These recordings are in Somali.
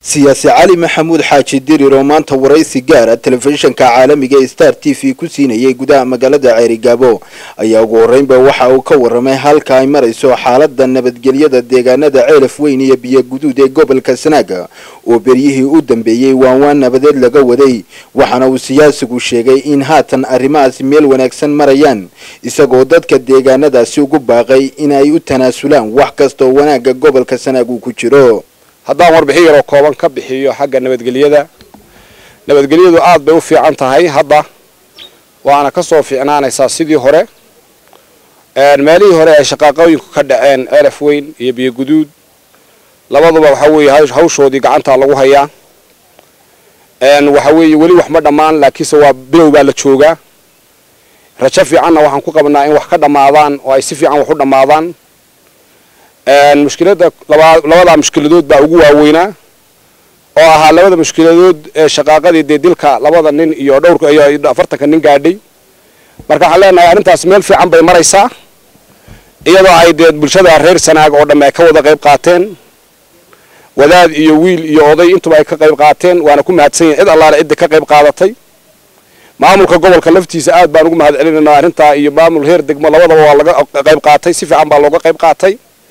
siyaasi cali maxamuud xaaji dirir oo maanta waraysi gaar ah telefishinka caalamiga ee Star TV ku siinayay gudaha magaalada Ceerigaabo ayaa ugu horeynba waxa uu ka waramay halka ay marayso xaaladda nabadgelyada deegaanada Ceelaf Weyn iyo biyo guduud ee gobolka Sanaag oo beriyihii u dambeeyay waan nabadeed laga waday waxaana uu siyaasigu sheegay in haatan arrimahaas meel wanaagsan marayaan isagoo dadka deegaanadaasi ugu baaqay in ay u tanaasulaan wax kasta oo wanaaga gobolka Sanaag uu ku jiro. haddaan warbixin yar oo kooban ka bixiyo xagga nabadgelyadu aad bay u fiican tahay hadda waana ka soo fiicnaanaysaa sidii hore meelihii hore ay shaqaaqooyinku ka dhaceen Ceelaf Weyn iyo biyo guduud labaduba waxa weeye hawshoodii gacanta lagu hayaa waxa weeye wali wax ma dhamaan laakiin waa bilow baa la joogaa rajo fiicanna waxaan ku qabnaa in wax ka dhamaadaan oo ay si fiican wax u dhamaadaan mushkilada labada mushkiladood baa ugu waaweynaa oo ahaa labada mushkiladood ee shaqaaqadii dilka labada nin iyo dhowrka iyo 40 nin gaadhay marka waxaan leenahay arintaas meel fiican bay maraysaa iyadoo ay bulshada reer Sanaag oo dhamay ka wada qayb qaateen wadaad iyo wiil iyo oday intuba ay ka qayb qaateen waana ku mahadsan yihiin cid allaale cid ka qayb qaadatay maamulka gobolka laftiisa aad baan ugu mahadcelinaynaa arinta iyo maamul heer degmo labadaba waa laga qayb qaatay si fiican baa looga qayb qaatay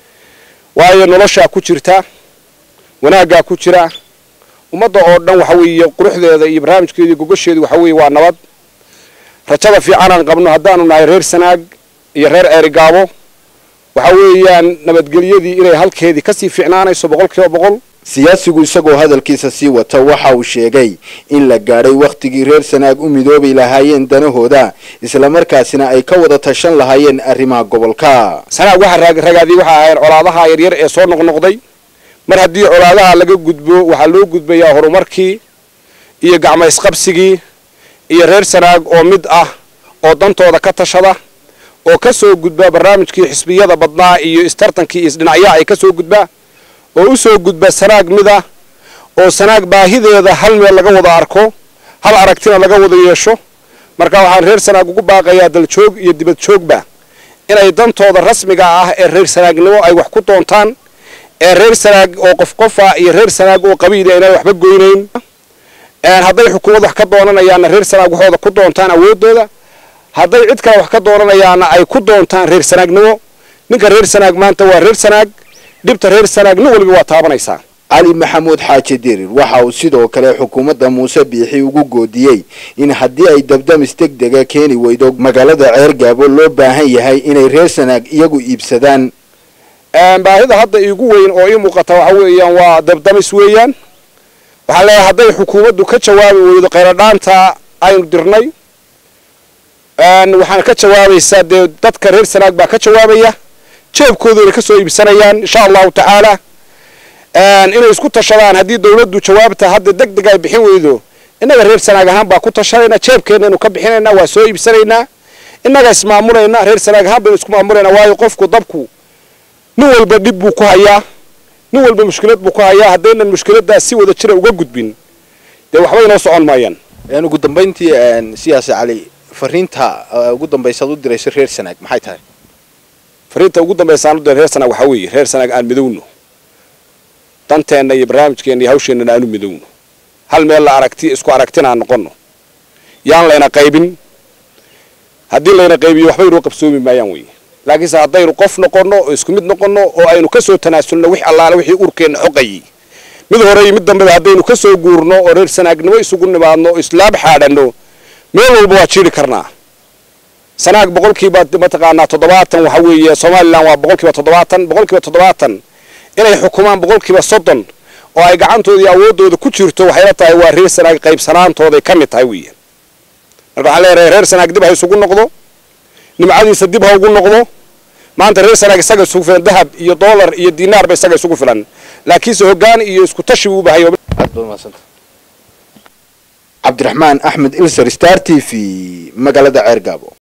waayo nolosha ku jirta wanaaga ku jira ummadda oo dhan waxa weeye quruxdeeda iyo barnaamijkeeda gogosheedu waxa weeye waa nabad rajada fiican aan qabno haddaanu nahay reer Sanaag iyo reer Ceerigaabo waxa weeyaan nabadgelyadii inay halkeedii ka sii fiicnaanayso 100% siyaasigu isagoo hadalkiisa sii wata waxa uu sheegay in la gaaray waqtigii reer Sanaag u midoobay lahaayeen danahooda isla markaasina ay ka wada tashan lahaayeen arrimaha gobolka. Sanaag waxa ragaadii waxa ahayn colaadaha yar ee soo noqnoqday mar haddii colaadaha laga gudbo waxa loo gudbayaa horumarkii iyo gacmo isqabsigii iyo reer Sanaag oo mid ah oo dantooda ka tashada oo ka soo gudba barnaamijkii xisbiyada badnaa iyo istartankii isdhinacyo ay ka soo gudba oo u soo gudba Sanaag mida oo Sanaag baahideeda hal meel laga wada arko hal aragtina laga wada yeesho marka waxaan reer Sanaag ugu baaqayaa dal joog iyo dibad joogba inay dantooda rasmiga ah ee reer Sanaagnimo ay wax ku doontaan ee reer Sanaag oo qof iyo reer Sanaag oo qabiil ay waxba goynayn hadday xukuumad wax ka doonanayaan reer Sanaag waxooda ku doontaan awoodooda hadday cid kale wax ka doonanayaan ay ku doontaan reer Sanaagnimo ninka reer Sanaag maanta waa reer Sanaag dibta reer Sanaag nin walba waa taabanaysaa. cali maxamuud xaaji dirir waxa uu sidoo kale xukuumadda Muuse Biixi ugu goodiyay in haddii ay dabdamis degdega keeni weydo magaalada Ceerigaabo loo baahan yahay inay reer Sanaag iyagu iibsadaan baahida hadda igu weyn oo ii muuqata waxa weeyaan waa dabdamis weeyaan waxa la hadday xukuumaddu ka jawaabi weydo qayradhaanta aynu dirnay waxaan ka jawaabaysaa dadka reer Sanaag baa ka jawaabaya jeebkooda ka soo iibsanayaan insha Allah ta'ala inay isku tashadaan haddii dawladdu jawaabta hadda degdeg ay bixin weydo inaga reer Sanaag ahaan baa ku tashanayna jeebkeena inuu ka bixinayna waa soo iibsanayna inaga ismaamulayna reer Sanaag ahaan baa isku maamulayna waayo qofku dabku nin walba dib buu ku hayaa nin walba mushkilad buu ku hayaa haddayna mushkiladaas si wada jira uga gudbin waxba inoo socon maayaan ugu dambeyntii siyaasi cali fariinta ugu dambeysad u dirayso reer Sanaag maxay tahay fariinta ugu dambeysaan u diray reer Sanaag waxa weeye reer Sanaag aan midowno danteena iyo barnaamijkeena iyo hawsheena aan midowno hal meel la aragti isku aragtina noqono yaan leena qaybin haddii leena qaybiyo waxba inoo qabsoomi maayaan weeye laakiin haddaynu qof noqono oo isku mid noqono oo aynu ka soo tanaasulno wix allaale wixii urkeena xoqay mid hore iyo mid dambe haddaynu ka soo guurno oo reer Sanaagnimo isugu nimaadno islaab xaadhano meel walba waa jiri karnaa Sanaag boqolkiiba mataqaanaa 70 waxa weeye Soomaaliland waa boqolkiiba 70 inay xukumaan boqolkiiba 30 oo ay gacantoodii awoodooda ku jirto waxay la tahay waa reer Sanaag qaybsanaantooda ka mid tahay weeye marka waxa leeyahay reer Sanaag dib ay isugu noqdo nimcadiisa dib ha ugu noqdo maanta reer Sanaag isaga isugu filan dahab iyo dollar iyo diinaar bay isaga isugu filan laakiin hoggaan iyo isku tashi uu baahayo Cabdiraxmaan Axmed Ilsar Star TV magaalada Ceerigaabo.